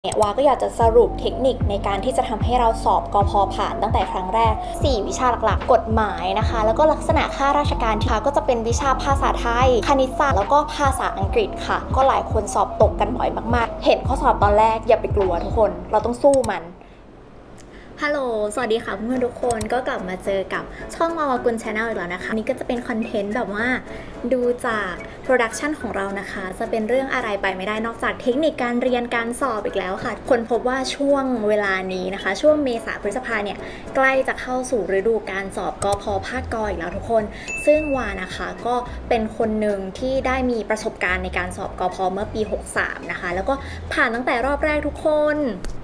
วาก็อยากจะสรุปเทคนิคในการที่จะทำให้เราสอบกพ.ผ่านตั้งแต่ครั้งแรก4วิชาหลักๆกฎหมายนะคะแล้วก็ลักษณะข้าราชการที่ก็จะเป็นวิชาภาษาไทยคณิตศาสตร์แล้วก็ภาษาอังกฤษค่ะก็หลายคนสอบตกกันบ่อยมากๆเห็นข้อสอบตอนแรกอย่าไปกลัวทุกคนเราต้องสู้มันฮัลโหลสวัสดีค่ะเพื่อนๆทุกคนก็กลับมาเจอกับช่องวาวากุล Channel อีกแล้วนะคะนี่ก็จะเป็นคอนเทนต์แบบว่าดูจากโปรดักชันของเรานะคะจะเป็นเรื่องอะไรไปไม่ได้นอกจากเทคนิคการเรียนการสอบอีกแล้วค่ะคนพบว่าช่วงเวลานี้นะคะช่วงเมษาพฤษภาเนี่ยใกล้จะเข้าสู่ฤดูการสอบกพ.ภาคก.อีกแล้วทุกคนซึ่งวานะคะก็เป็นคนหนึ่งที่ได้มีประสบการณ์ในการสอบกพ.เมื่อปี63นะคะแล้วก็ผ่านตั้งแต่รอบแรกทุกคน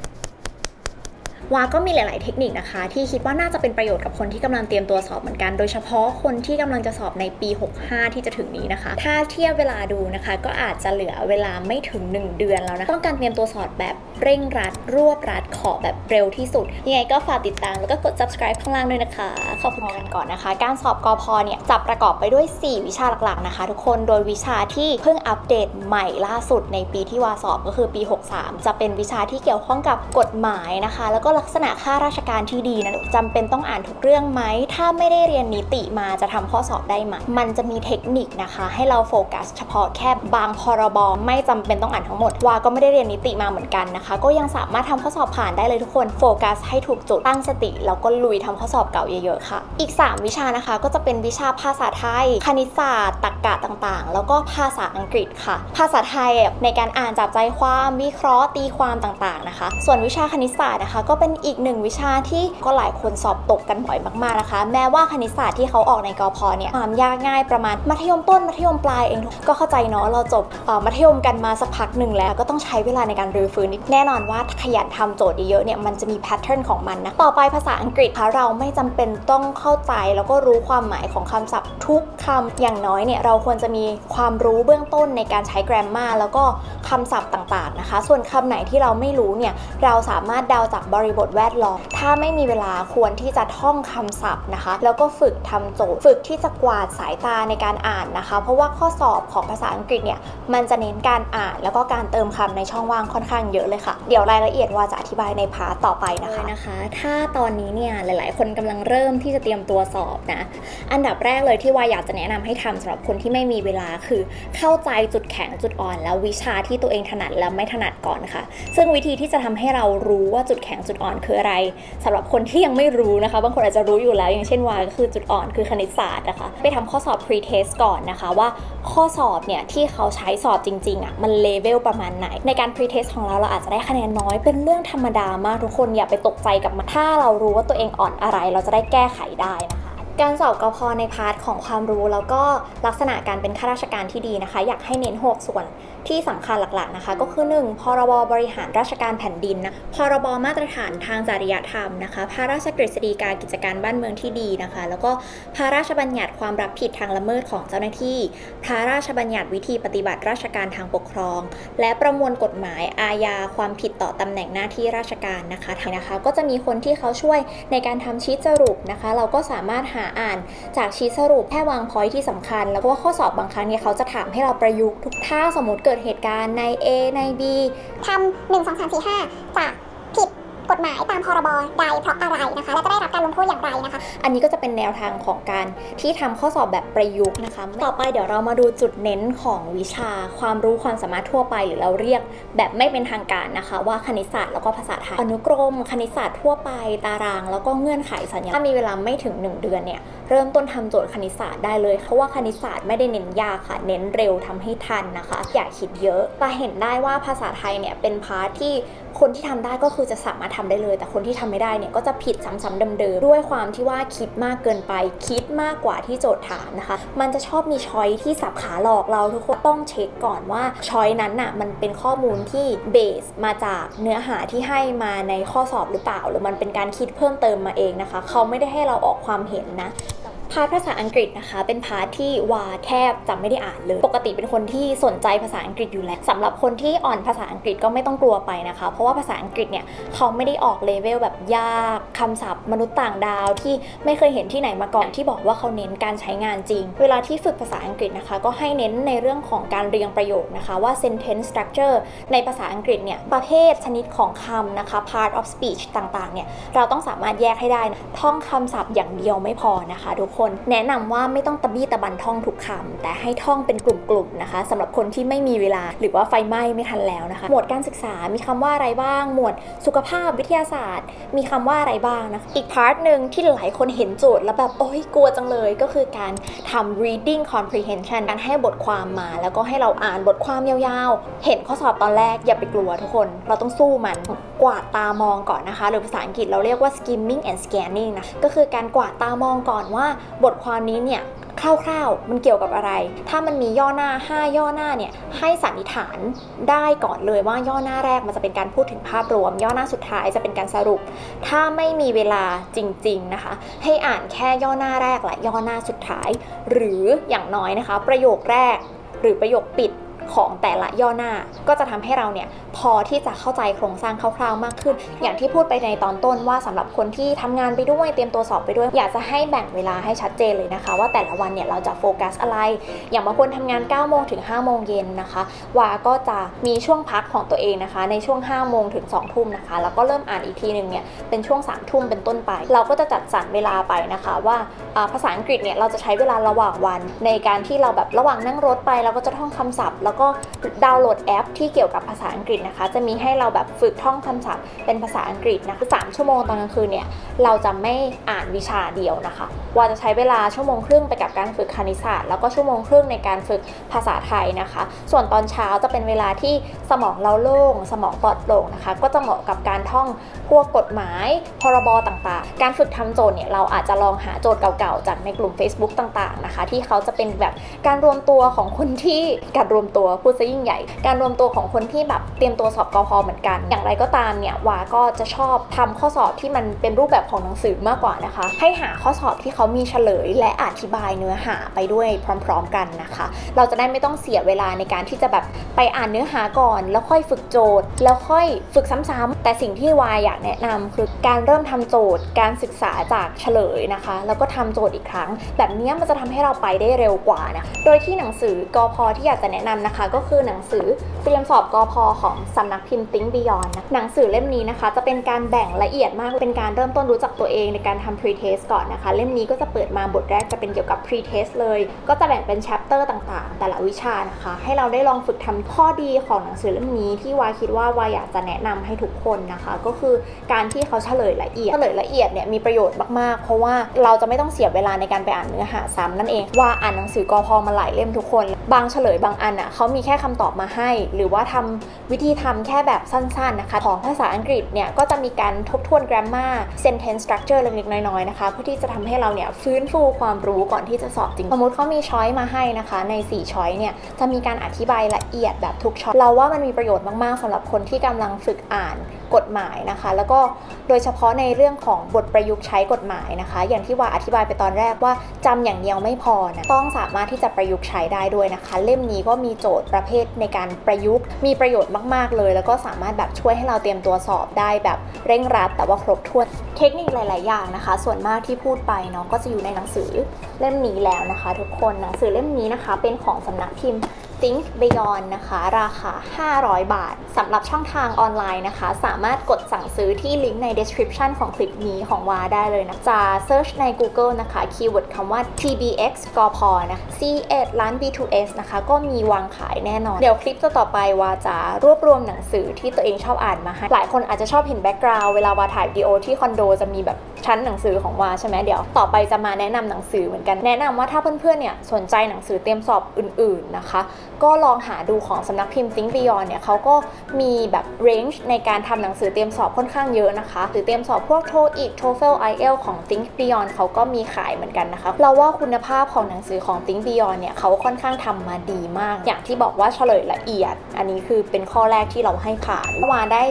วาก็มีหลายๆเทคนิคนะคะที่คิดว่าน่าจะเป็นประโยชน์กับคนที่กำลังเตรียมตัวสอบเหมือนกันโดยเฉพาะคนที่กำลังจะสอบในปี65ที่จะถึงนี้นะคะถ้าเทียบเวลาดูนะคะก็อาจจะเหลือเวลาไม่ถึง1เดือนแล้วนะต้องการเตรียมตัวสอบแบบเร่งรัดรวบรัดขอแบบเร็วที่สุดยังไงก็ฝากติดตามแล้วก็กด subscribe ข้างล่างด้วยนะคะขอบคุณกันก่อนนะคะการสอบกพ.เนี่ยจะประกอบไปด้วย4วิชาหลักๆนะคะทุกคนโดยวิชาที่เพิ่งอัปเดตใหม่ล่าสุดในปีที่วาสอบก็คือปี63จะเป็นวิชาที่เกี่ยวข้องกับกฎหมายนะคะแล้วก็ลักษณะข้าราชการที่ดีนะจำเป็นต้องอ่านทุกเรื่องไหมถ้าไม่ได้เรียนนิติมาจะทำข้อสอบได้ไหมมันจะมีเทคนิคนะคะให้เราโฟกัสเฉพาะแค่บางพรบไม่จำเป็นต้องอ่านทั้งหมดวาก็ไม่ได้เรียนนิติมาเหมือนกันนะคะก็ยังสามารถทำข้อสอบผ่านได้เลยทุกคนโฟกัสให้ถูกจุดตั้งสติแล้วก็ลุยทำข้อสอบเก่าเยอะๆค่ะอีก3วิชานะคะก็จะเป็นวิชาภาษาไทยคณิตศาสตร์ตรรกะต่างๆแล้วก็ภาษาอังกฤษค่ะภาษาไทยในการอ่านจับใจความวิเคราะห์ตีความต่างๆนะคะส่วนวิชาคณิตศาสตร์นะคะก็เป็นอีก1วิชาที่ก็หลายคนสอบตกกันบ่อยมากๆนะคะแม้ว่าคณิตศาสตร์ที่เขาออกในกพ.เนี่ยความยากง่ายประมาณมัธยมต้นมัธยมปลายเองก็เข้าใจเนาะเราจบมัธยมกันมาสักพักหนึ่งแล้วก็ต้องใช้เวลาในการรื้อฟื้นแน่นอนว่าขยันทำโจทย์เยอะๆเนี่ยมันจะมีแพทเทิร์นของมันนะต่อไปภาษาอังกฤษค่ะเราไม่จำเป็นต้องเข้าใจแล้วก็รู้ความหมายของคำศัพท์ทุกคำอย่างน้อยเนี่ยเราควรจะมีความรู้เบื้องต้นในการใช้ grammar แล้วก็คำศัพท์ต่างๆนะคะส่วนคำไหนที่เราไม่รู้เนี่ยเราสามารถเดาจากบริบทแวดล้อมถ้าไม่มีเวลาควรที่จะท่องคำศัพท์นะคะแล้วก็ฝึกทำโจทย์ฝึกที่จะกวาดสายตาในการอ่านนะคะเพราะว่าข้อสอบของภาษาอังกฤษเนี่ยมันจะเน้นการอ่านแล้วก็การเติมคำในช่องว่างค่อนข้างเยอะเลยค่ะเดี๋ยวรายละเอียดว่าจะอธิบายในพาร์ทต่อไปนะคะถ้าตอนนี้เนี่ยหลายๆคนกำลังเริ่มที่จะเตรียมตัวสอบนะอันดับแรกเลยที่วาอยากจะแนะนำให้ทำสำหรับคนที่ไม่มีเวลาคือเข้าใจจุดแข็งจุดอ่อนแล้ววิชาที่ตัวเองถนัดและไม่ถนัดก่อนค่ะซึ่งวิธีที่จะทำให้เรารู้ว่าจุดแข็งจุดอ่อนคืออะไรสำหรับคนที่ยังไม่รู้นะคะบางคนอาจจะรู้อยู่แล้วอย่างเช่นวาก็คือจุดอ่อนคือคณิตศาสตร์นะคะไปทำข้อสอบ pre-test ก่อนนะคะว่าข้อสอบเนี่ยที่เขาใช้สอบจริงๆอ่ะมันเลเวลประมาณไหนในการ pre-test ของเราอาจจะได้คะแนนน้อยเป็นเรื่องธรรมดามากทุกคนอย่าไปตกใจกับมันถ้าเรารู้ว่าตัวเองอ่อนอะไรเราจะได้แก้ไขได้นะคะการสอบกพ.ในพาร์ทของความรู้แล้วก็ลักษณะการเป็นข้าราชการที่ดีนะคะอยากให้เน้น6ส่วนที่สำคัญหลักๆนะคะก็คือ1พรบบริหารราชการแผ่นดินนะพรบมาตรฐานทางจริยธรรมนะคะพระราชกฤษฎีกากิจการบ้านเมืองที่ดีนะคะแล้วก็พระราชบัญญัติความรับผิดทางละเมิดของเจ้าหน้าที่พระราชบัญญัติวิธีปฏิบัติราชการทางปกครองและประมวลกฎหมายอาญาความผิดต่อตำแหน่งหน้าที่ราชการนะคะก็จะมีคนที่เขาช่วยในการทำชีทสรุปนะคะเราก็สามารถหาอ่านจากชีทสรุปแค่วางพอยท์ที่สำคัญแล้วก็ข้อสอบบางครั้งเนี่ยเขาจะถามให้เราประยุกต์ทุกท่าสมมติเกิดเหตุการณ์ใน A ใน B ทำ1 2 3 4 5จะผิดกฎหมายตามพรบใดเพราะอะไรนะคะและจะได้รับการลงโทษอย่างไรนะคะอันนี้ก็จะเป็นแนวทางของการที่ทำข้อสอบแบบประยุกต์นะคะต่อไปเดี๋ยวเรามาดูจุดเน้นของวิชาความรู้ความสามารถทั่วไปหรือเราเรียกแบบไม่เป็นทางการนะคะว่าคณิตศาสตร์แล้วก็ภาษาไทยอนุกรมคณิตศาสตร์ทั่วไปตารางแล้วก็เงื่อนไขสัญญาถ้ามีเวลาไม่ถึง1เดือนเนี่ยเริ่มต้นทำโจทย์คณิตศาสตร์ได้เลยเพราะว่าคณิตศาสตร์ไม่ได้เน้นยากค่ะเน้นเร็วทำให้ทันนะคะอย่าคิดเยอะแต่เห็นได้ว่าภาษาไทยเนี่ยเป็นพาร์ทที่คนที่ทำได้ก็คือจะสามารถทำได้เลยแต่คนที่ทำไม่ได้เนี่ยก็จะผิดซ้ำๆเดิมๆด้วยความที่ว่าคิดมากเกินไปคิดมากกว่าที่โจทย์ถามนะคะมันจะชอบมีช้อยที่สับขาหลอกเราทุกคนต้องเช็คก่อนว่าช้อยนั้นน่ะมันเป็นข้อมูลที่เบสมาจากเนื้อหาที่ให้มาในข้อสอบหรือเปล่าหรือมันเป็นการคิดเพิ่มเติมมาเองนะคะเขาไม่ได้ให้เราออกความเห็นนะพาร์ทภาษาอังกฤษนะคะเป็นพาร์ทที่วาแทบจะไม่ได้อ่านเลยปกติเป็นคนที่สนใจภาษาอังกฤษอยู่แล้วสำหรับคนที่อ่อนภาษาอังกฤษก็ไม่ต้องกลัวไปนะคะเพราะว่าภาษาอังกฤษเนี่ยเขาไม่ได้ออกเลเวลแบบยากคำศัพท์มนุษย์ต่างดาวที่ไม่เคยเห็นที่ไหนมาก่อนที่บอกว่าเขาเน้นการใช้งานจริงเวลาที่ฝึกภาษาอังกฤษนะคะก็ให้เน้นในเรื่องของการเรียงประโยคนะคะว่า sentence structure ในภาษาอังกฤษเนี่ยประเภทชนิดของคำนะคะ part of speech ต่างๆเนี่ยเราต้องสามารถแยกให้ได้ท่องคำศัพท์อย่างเดียวไม่พอนะคะทุกคนแนะนำว่าไม่ต้องตะบี้ตะบันท่องทุกคำแต่ให้ท่องเป็นกลุ่มๆนะคะสำหรับคนที่ไม่มีเวลาหรือว่าไฟไหม้ไม่ทันแล้วนะคะหมวดการศึกษามีคำว่าอะไรบ้างหมวดสุขภาพวิทยาศาสตร์มีคำว่าอะไรบ้างนะคะอีกพาร์ทหนึ่งที่หลายคนเห็นโจทย์แล้วแบบโอ๊ยกลัวจังเลยก็คือการทำ reading comprehension การให้บทความมาแล้วก็ให้เราอ่านบทความยาวๆเห็นข้อสอบตอนแรกอย่าไปกลัวทุกคนเราต้องสู้มันกวาดตามองก่อนนะคะหรือภาษาอังกฤษเราเรียกว่า skimming and scanning นะก็คือการกวาดตามองก่อนว่าบทความนี้เนี่ยคร่าวๆมันเกี่ยวกับอะไรถ้ามันมีย่อหน้า5ย่อหน้าเนี่ยให้สันนิษฐานได้ก่อนเลยว่าย่อหน้าแรกมันจะเป็นการพูดถึงภาพรวมย่อหน้าสุดท้ายจะเป็นการสรุปถ้าไม่มีเวลาจริงๆนะคะให้อ่านแค่ย่อหน้าแรกและย่อหน้าสุดท้ายหรืออย่างน้อยนะคะประโยคแรกหรือประโยคปิดของแต่ละย่อหน้าก็จะทำให้เราเนี่ยพอที่จะเข้าใจโครงสร้างคร่าวๆมากขึ้นอย่างที่พูดไปในตอนต้นว่าสำหรับคนที่ทำงานไปด้วยเตรียมตัวสอบไปด้วยอยากจะให้แบ่งเวลาให้ชัดเจนเลยนะคะว่าแต่ละวันเนี่ยเราจะโฟกัสอะไรอย่างบางคนทำงาน9โมงถึง5โมงเย็นนะคะวาก็จะมีช่วงพักของตัวเองนะคะในช่วง5โมงถึง2ทุ่มนะคะแล้วก็เริ่มอ่านอีกทีนึงเนี่ยเป็นช่วง3ทุ่มเป็นต้นไปเราก็จะจัดสรรเวลาไปนะคะว่าภาษาอังกฤษเนี่ยเราจะใช้เวลาระหว่างวันในการที่เราแบบระหว่างนั่งรถไปเราก็จะท่องคำศัพท์แล้วก็ดาวน์โหลดแอปที่เกี่ยวกับภาษาอังกฤษนะคะจะมีให้เราแบบฝึกท่องคำศัพท์เป็นภาษาอังกฤษนะคะ3ชั่วโมงตอนกลางคืนเนี่ยเราจะไม่อ่านวิชาเดียวนะคะว่าจะใช้เวลาชั่วโมงครึ่งไปกับการฝึกคณิตศาสตร์แล้วก็ชั่วโมงครึ่งในการฝึกภาษาไทยนะคะส่วนตอนเช้าจะเป็นเวลาที่สมองเราโล่งสมองปลอดโปร่งนะคะก็จะเหมาะกับการท่องพวกกฎหมายพรบต่างๆการฝึกทำโจทย์เนี่ยเราอาจจะลองหาโจทย์เก่าๆจากในกลุ่ม Facebook ต่างๆนะคะที่เขาจะเป็นแบบการรวมตัวของคนที่การรวมตัวพูดซะยิ่งใหญ่การรวมตัวของคนที่แบบเตรียมตัวสอบกพ.เหมือนกันอย่างไรก็ตามเนี่ยวาก็จะชอบทำข้อสอบที่มันเป็นรูปแบบของหนังสือมากกว่านะคะให้หาข้อสอบที่เขามีเฉลยและอธิบายเนื้อหาไปด้วยพร้อมๆกันนะคะเราจะได้ไม่ต้องเสียเวลาในการที่จะแบบไปอ่านเนื้อหาก่อนแล้วค่อยฝึกโจทย์แล้วค่อยฝึกซ้ำๆแต่สิ่งที่วาอยากแนะนำคือการเริ่มทำโจทย์การศึกษาจากเฉลยนะคะแล้วก็ทำโจทย์อีกครั้งแบบนี้มันจะทำให้เราไปได้เร็วกว่านะโดยที่หนังสือกพ.ที่อยากจะแนะนำนะคะก็คือหนังสือเตรียมสอบกพ.ของสำนักพิมพ์ Think Beyond นะหนังสือเล่มนี้นะคะจะเป็นการแบ่งละเอียดมากเป็นการเริ่มต้นรู้จักตัวเองในการทำ pre-test ก่อนนะคะเล่มนี้ก็จะเปิดมาบทแรกจะเป็นเกี่ยวกับ pre-test เลยก็จะแบ่งเป็น chapter ต่างๆแต่ละวิชานะคะให้เราได้ลองฝึกทำข้อดีของหนังสือเล่มนี้ที่วาคิดว่าวาอยากจะแนะนำให้ทุกคนนะคะก็คือการที่เขาเฉลยละเอียดเนี่ยมีประโยชน์มากๆเพราะว่าเราจะไม่ต้องเสียเวลาในการไปอ่านเนื้อหาซ้ำนั่นเองว่าอ่านหนังสือกพ.มาหลายเล่มทุกคนบางเฉลยบางอันอ่ะเขามีแค่คำตอบมาให้หรือว่าทำวิธีทำแค่แบบสั้นๆนะคะของภาษาอังกฤษเนี่ยก็จะมีการทบทวน grammar sentence structure เล็กๆน้อยๆนะคะเพื่อที่จะทำให้เราเนี่ยฟื้นฟูความรู้ก่อนที่จะสอบจริงสมมติเขามีช้อยมาให้นะคะใน4ช้อยเนี่ยจะมีการอธิบายละเอียดแบบทุกช้อยเราว่ามันมีประโยชน์มากๆสำหรับคนที่กำลังฝึกอ่านกฎหมายนะคะแล้วก็โดยเฉพาะในเรื่องของบทประยุกต์ใช้กฎหมายนะคะอย่างที่ว่าอธิบายไปตอนแรกว่าจำอย่างเดียวไม่พอนะต้องสามารถที่จะประยุกต์ใช้ได้ด้วยนะคะเล่มนี้ก็มีโจทย์ประเภทในการประยุกต์มีประโยชน์มากๆเลยแล้วก็สามารถแบบช่วยให้เราเตรียมตัวสอบได้แบบเร่งรัดแต่ว่าครบถ้วนเทคนิคหลายๆอย่างนะคะส่วนมากที่พูดไปเนาะก็จะอยู่ในหนังสือเล่มนี้แล้วนะคะทุกคนหนังสือเล่มนี้นะคะเป็นของสำนักพิมพ์ Think Beyond นะคะราคา500 บาทสำหรับช่องทางออนไลน์นะคะสามารถกดสั่งซื้อที่ลิงก์ใน description ของคลิปนี้ของวาได้เลยนะจะ search ใน Google นะคะคีย์เวิร์ดคำว่า TBX กพ.นะ C8 ล้าน B2S นะคะก็มีวางขายแน่นอนเดี๋ยวคลิปต่อไปวาจะรวบรวมหนังสือที่ตัวเองชอบอ่านมาให้หลายคนอาจจะชอบเห็นแบ็กกราวด์เวลาวาถ่ายวิดีโอที่คอนโดจะมีแบบชั้นหนังสือของวาใช่ไหมเดี๋ยวต่อไปจะมาแนะนำหนังสือเหมือนกันแนะนำว่าถ้าเพื่อนๆเนี่ยสนใจหนังสือเตรียมสอบอื่นๆนะคะก็ลองหาดูของสำนักพิมพ์ Think Beyond เนี่ยเขาก็มีแบบ range ในการทำหนังสือเตรียมสอบค่อนข้างเยอะนะคะหรือเตรียมสอบพวก TOEIC TOEFL IELTS ของ Think Beyond เขาก็มีขายเหมือนกันนะคะเราว่าคุณภาพของหนังสือของ Think Beyond เนี่ยเขาค่อนข้างทำมาดีมากอย่างที่บอกว่าเฉลยละเอียดอันนี้คือเป็นข้อแรกที่เราให้ผ่านเมื่อวานได้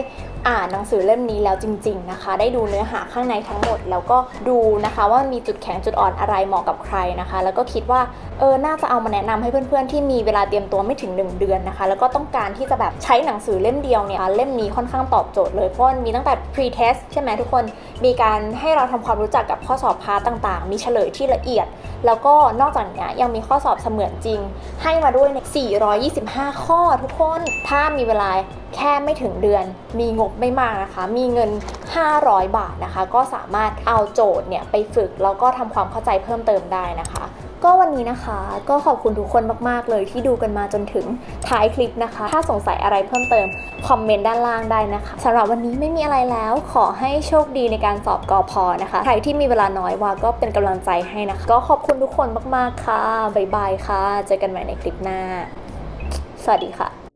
อ่านหนังสือเล่มนี้แล้วจริงๆนะคะได้ดูเนื้อหาข้างในทั้งหมดแล้วก็ดูนะคะว่ามีจุดแข็งจุดอ่อนอะไรเหมาะกับใครนะคะแล้วก็คิดว่าน่าจะเอามาแนะนำให้เพื่อนๆที่มีเวลาเตรียมตัวไม่ถึง1 เดือนนะคะแล้วก็ต้องการที่จะแบบใช้หนังสือเล่มเดียวเนี่ยเล่มนี้ค่อนข้างตอบโจทย์เลยเพราะมีตั้งแต่ pre-test ใช่ไหมทุกคนมีการให้เราทำความรู้จักกับข้อสอบพาร์ทต่างๆมีเฉลยที่ละเอียดแล้วก็นอกจากนี้ยังมีข้อสอบเสมือนจริงให้มาด้วยใน425 ข้อทุกคนถ้ามีเวลาแค่ไม่ถึงเดือนมีงบไม่มากนะคะมีเงิน500 บาทนะคะก็สามารถเอาโจทย์เนี่ยไปฝึกแล้วก็ทำความเข้าใจเพิ่มเติมได้นะคะก็วันนี้นะคะก็ขอบคุณทุกคนมากๆเลยที่ดูกันมาจนถึงท้ายคลิปนะคะถ้าสงสัยอะไรเพิ่มเติมคอมเมนต์ด้านล่างได้นะคะสำหรับวันนี้ไม่มีอะไรแล้วขอให้โชคดีในการสอบกพ.นะคะใครที่มีเวลาน้อยว่าก็เป็นกำลังใจให้นะคะก็ขอบคุณทุกคนมากๆค่ะบ๊ายบายค่ะเจอกันใหม่ในคลิปหน้าสวัสดีค่ะ